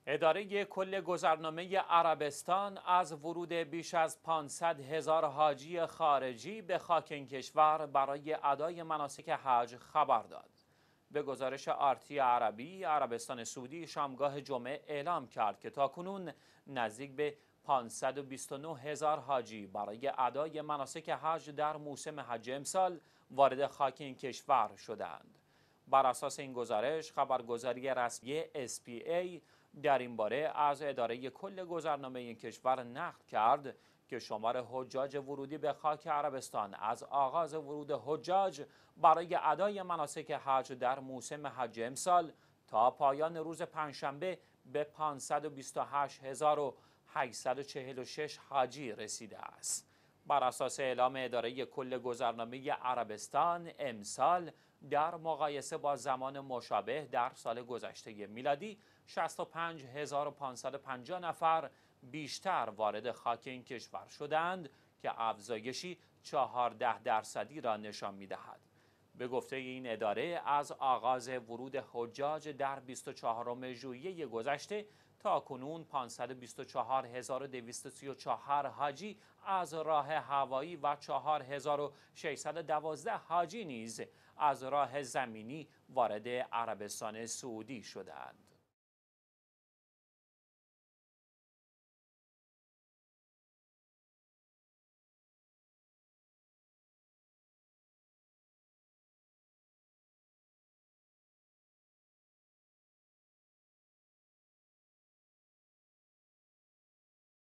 اداره کل گذرنامه عربستان از ورود بیش از 500 هزار حاجی خارجی به خاک این کشور برای ادای مناسک حج خبر داد. به گزارش آرتی عربی، عربستان سعودی شامگاه جمعه اعلام کرد که تاکنون نزدیک به 529 هزار حاجی برای ادای مناسک حج در موسم حج امسال وارد خاک این کشور شدند. بر اساس این گزارش، خبرگزاری رسمی SPA در این باره از اداره کل گذرنامه این کشور نقل کرد که شمار حجاج ورودی به خاک عربستان از آغاز ورود حجاج برای ادای مناسک حج در موسم حج امسال تا پایان روز پنجشنبه به 528,846 حاجی رسیده است. بر اساس اعلام اداره کل گذرنامه عربستان، امسال در مقایسه با زمان مشابه در سال گذشته میلادی 65,550 نفر بیشتر وارد خاک این کشور شدند که افزایشی 14% را نشان می‌دهد. به گفته این اداره، از آغاز ورود حجاج در 24 ژوئیه گذشته تا کنون 524,234 حاجی از راه هوایی و 4,612 حاجی نیز از راه زمینی وارد عربستان سعودی شدند.